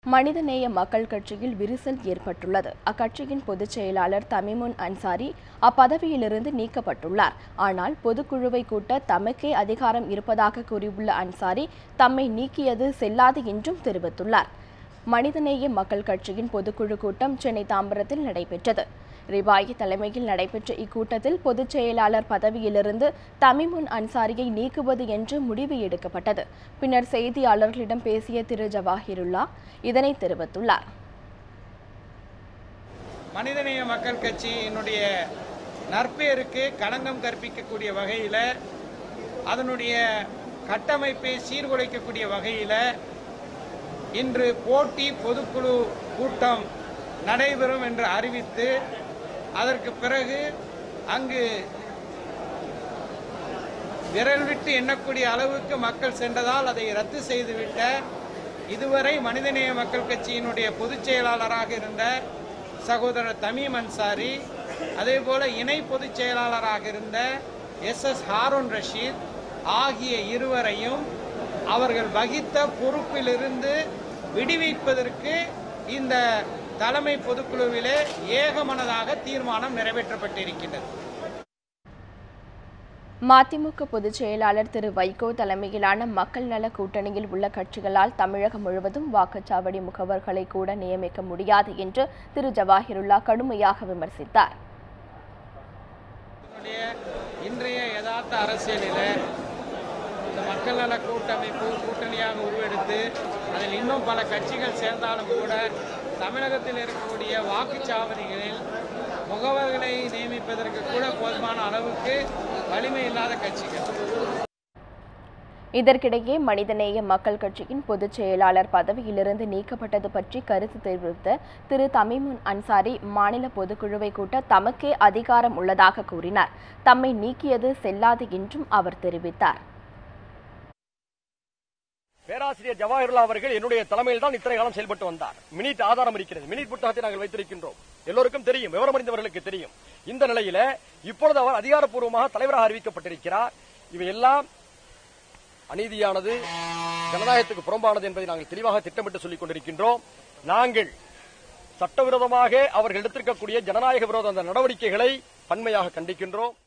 மனிதநேய மக்கள் கட்சியில் விரிசல் ஏற்பட்டுள்ளது. அக்கட்சியின் பொதுச் செயலாளர் தமீமுன் அன்சாரி அப்பதவியிலிருந்து நீக்கப்பட்டுள்ளார். ஆனால் பொதுக்குழுவை கூட்ட தமக்கே அதிகாரம் இருப்பதாக கூறியுள்ள அன்சாரி தம்மை நீக்கியது செல்லாது என்றும் தெரிவித்துள்ளார். மனிதநேய மக்கள் கட்சியின் பொதுக்குழு கூட்டம் சென்னை தாம்பரத்தில் நடைபெற்றது. ரிபாயி தலைமையில் நடைபெற்ற இக்கூட்டத்தில் பொதுச் செயலாளர் பதவியிலிருந்து தமீமுன் அன்சாரியை நீக்குவது என்று முடிவு எடுக்கப்பட்டது. பின்னர் செய்தியாளர்களிடம் பேசிய திரு ஜவாஹிருல்லா இதனை தெரிவித்துள்ளார். மனிதநேய மக்கள் கட்சியினுடைய நற்பெயருக்கு களங்கம் கற்பிக்கக்கூடிய வகையில், அதனுடைய கட்டமைப்பை சீர்குலைக்கக்கூடிய வகையில் இன்று போட்டி பொதுக்குழு கூட்டம் நடைபெறும் என்று அறிவித்து, அதற்கு பிறகு அங்கு விரல் விட்டு எண்ணக்கூடிய அளவுக்கு மக்கள் சென்றதால் அதை ரத்து செய்துவிட்ட இதுவரை மனிதநேய மக்கள் கட்சியினுடைய பொதுச் செயலாளராக இருந்த சகோதரர் தமீம் அன்சாரி, அதேபோல இணை பொதுச் செயலாளராக இருந்த SS ஹாரூன் ரஷீத் ஆகிய இருவரையும் அவர்கள் வகித்த பொறுப்பிலிருந்து விடுவிப்பதற்கு இந்த தலைமை பொதுக்குழுவிலே ஏகமனதாக தீர்மானம் நிறைவேற்றப்பட்டிருக்கின்றது. மதிமுக பொதுச் செயலாளர் திரு வைகோ தலைமையிலான மக்கள் நல கூட்டணியில் உள்ள கட்சிகளால் தமிழகம் முழுவதும் வாக்குச்சாவடி முகவர்களை கூட நியமிக்க முடியாது என்று திரு ஜவாஹிருல்லா கடுமையாக விமர்சித்தார். இன்றைய யதார்த்த அரசியலில் இந்த மக்கள் நல கூட்டணியாக உருவெடுத்து அதில் இன்னும் பல கட்சிகள் சேர்ந்தாலும் கூட தமிழகத்தில் இருக்கக்கூடிய வாக்குச்சாவடிகளில் முகவர்களை நியமிப்பதற்கு கூட போதுமான அளவுக்கு வலிமை இல்லாத கட்சிகள். இதற்கிடையே மனிதநேய மக்கள் கட்சியின் பொதுச் செயலாளர் பதவியிலிருந்து நீக்கப்பட்டது பற்றி கருத்து தெரிவித்த திரு தமீமுன் அன்சாரி மாநில பொதுக்குழுவை கூட்ட தமக்கே அதிகாரம் உள்ளதாக கூறினார். தம்மை நீக்கியது செல்லாது என்றும் அவர் தெரிவித்தார். பேராசிரியர் ஜவாஹிருல்லா அவர்கள் என்னுடைய தலைமையில் தான் இத்தனை காலம் செயல்பட்டு வந்தார். மினிட் ஆதாரம் இருக்கிறது. மினிட் புத்தகத்தை நாங்கள் வைத்திருக்கின்றோம். எல்லோருக்கும் தெரியும், விவரமறிந்தவர்களுக்கு தெரியும். இந்த நிலையில இப்பொழுது அவர் அதிகாரப்பூர்வமாக தலைவராக அறிவிக்கப்பட்டிருக்கிறார். இவையெல்லாம் அநீதியானது, ஜனநாயகத்துக்கு புறம்பானது என்பதை நாங்கள் தெளிவாக திட்டமிட்டு சொல்லிக் கொண்டிருக்கின்றோம். நாங்கள் சட்டவிரோதமாக அவர்கள் எடுத்திருக்கக்கூடிய ஜனநாயக விரோத அந்த நடவடிக்கைகளை வன்மையாக கண்டிக்கின்றோம்.